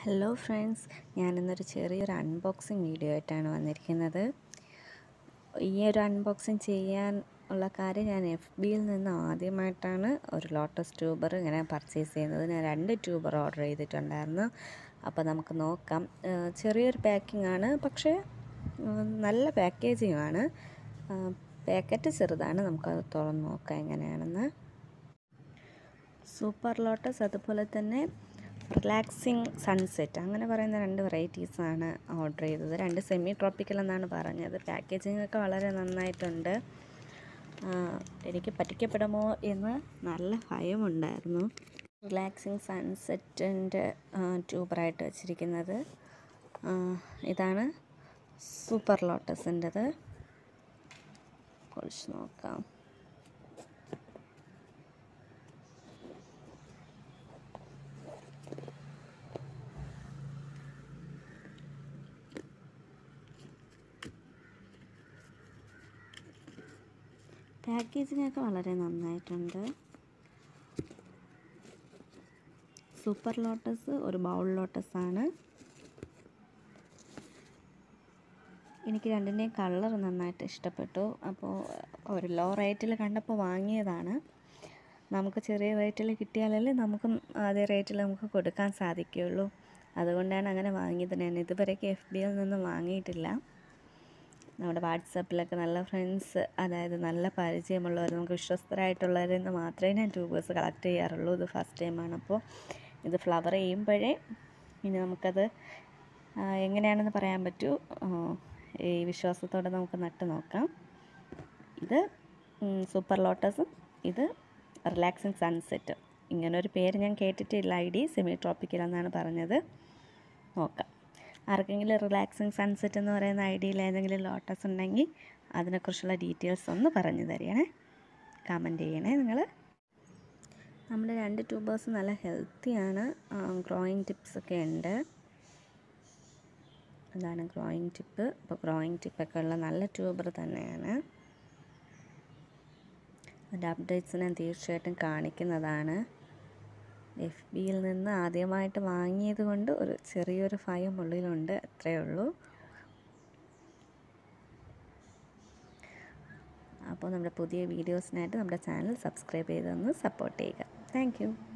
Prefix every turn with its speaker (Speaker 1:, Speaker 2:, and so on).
Speaker 1: Hello friends, ഞാനിന്നൊരു ചെറിയൊരു unboxing video ആയിട്ടാണ് വന്നിരിക്കുന്നത്. ഈ ഒരു അൺബോക്സിങ് ചെയ്യാൻ ഉള്ള കാര്യം, ഞാൻ FBയിൽ നിന്ന് ആദ്യമായിട്ടാണ് ഒരു ലോട്ടസ് ട്യൂബർ ഇങ്ങനെ പർച്ചേസ് ചെയ്യുന്നത്. ഞാൻ 2 ട്യൂബർ ഓർഡർ ചെയ്തിട്ടുണ്ടായിരുന്നു. അപ്പോൾ നമുക്ക് നോക്കാം. ചെറിയൊരു പാക്കിംഗ് ആണ്, പക്ഷേ നല്ല പാക്കേജിങ്ങാണ്. പാക്കറ്റ് ചെറുതാണ്. നമുക്കത് തുറന്ന് നോക്കാം എങ്ങനെയാണെന്ന്. സൂപ്പർ ലോട്ടസ്, അതുപോലെ തന്നെ റിലാക്സിങ് സൺസെറ്റ്, അങ്ങനെ പറയുന്ന 2 വെറൈറ്റീസാണ് ഓർഡർ ചെയ്തത്. 2 സെമി ട്രോപ്പിക്കൽ എന്നാണ് പറഞ്ഞത്. പാക്കേജിംഗ് ഒക്കെ വളരെ നന്നായിട്ടുണ്ട്. എനിക്ക് പറ്റിക്കപ്പെടുമോ എന്ന് നല്ല ഭയമുണ്ടായിരുന്നു. റിലാക്സിങ് സൺസെറ്റിൻ്റെ ട്യൂബറായിട്ട് വെച്ചിരിക്കുന്നത് ഇതാണ്. സൂപ്പർ ലോട്ടസിൻ്റെത് കുറച്ച് നോക്കാം. പാക്കേജിങ്ങൊക്കെ വളരെ നന്നായിട്ടുണ്ട്. സൂപ്പർ ലോട്ടസ് ഒരു ബൗൾ ലോട്ടസാണ്. എനിക്ക് രണ്ടിൻ്റെയും കളർ നന്നായിട്ട് ഇഷ്ടപ്പെട്ടു. അപ്പോൾ ഒരു ലോ റേറ്റിൽ കണ്ടപ്പോൾ വാങ്ങിയതാണ്. നമുക്ക് ചെറിയ റേറ്റിൽ കിട്ടിയാലല്ലേ നമുക്കും അതേ റേറ്റിൽ നമുക്ക് കൊടുക്കാൻ സാധിക്കുകയുള്ളൂ. അതുകൊണ്ടാണ് അങ്ങനെ വാങ്ങിയത്. ഞാൻ ഇതുവരെയ്ക്ക് FBയിൽ നിന്ന് വാങ്ങിയിട്ടില്ല. നമ്മുടെ വാട്സാപ്പിലൊക്കെ നല്ല ഫ്രണ്ട്സ്, അതായത് നല്ല പരിചയമുള്ളവർ, നമുക്ക് വിശ്വസ്തരായിട്ടുള്ളവരിൽ നിന്ന് മാത്രമേ ഞാൻ ട്യൂബേഴ്സ് കളക്ട് ചെയ്യാറുള്ളൂ. ഇത് ഫസ്റ്റ് ടൈമാണ്. അപ്പോൾ ഇത് ഫ്ലവർ ചെയ്യുമ്പോഴേ ഇനി നമുക്കത് എങ്ങനെയാണെന്ന് പറയാൻ പറ്റൂ. ഈ വിശ്വാസത്തോടെ നമുക്ക് നട്ട് നോക്കാം. ഇത് സൂപ്പർ ലോട്ടസും ഇത് റിലാക്സിങ് സൺസെറ്റ്. ഇങ്ങനൊരു പേര് ഞാൻ കേട്ടിട്ടില്ല. സെമി ട്രോപ്പിക്കൽ എന്നാണ് പറഞ്ഞത്. നോക്കാം. ആർക്കെങ്കിലും റിലാക്സിങ് സൺസെറ്റ് എന്ന് പറയുന്ന ഐഡിയയിൽ ഏതെങ്കിലും ലോട്ടസ് ഉണ്ടെങ്കിൽ അതിനെക്കുറിച്ചുള്ള ഡീറ്റെയിൽസ് ഒന്ന് പറഞ്ഞു തരണേ, കമൻറ്റ് ചെയ്യണേ നിങ്ങൾ. നമ്മുടെ 2 ട്യൂബേഴ്സ് നല്ല ഹെൽത്തിയാണ്. ഗ്രോയിങ് ടിപ്സൊക്കെ ഉണ്ട്. അതാണ് ഗ്രോയിങ് ടിപ്പ്. അപ്പോൾ ഗ്രോയിങ് ടിപ്പൊക്കെ ഉള്ള നല്ല ട്യൂബർ തന്നെയാണ്. അതിൻ്റെ അപ്ഡേറ്റ്സ് ഞാൻ തീർച്ചയായിട്ടും കാണിക്കുന്നതാണ്. FBയിൽ നിന്ന് ആദ്യമായിട്ട് വാങ്ങിയത് കൊണ്ട് ഒരു ചെറിയൊരു ഭയം ഉള്ളിലുണ്ട്, അത്രയേ ഉള്ളൂ. അപ്പോൾ നമ്മുടെ പുതിയ വീഡിയോസിനായിട്ട് നമ്മുടെ ചാനൽ സബ്സ്ക്രൈബ് ചെയ്തൊന്ന് സപ്പോർട്ട് ചെയ്യുക. Thank U.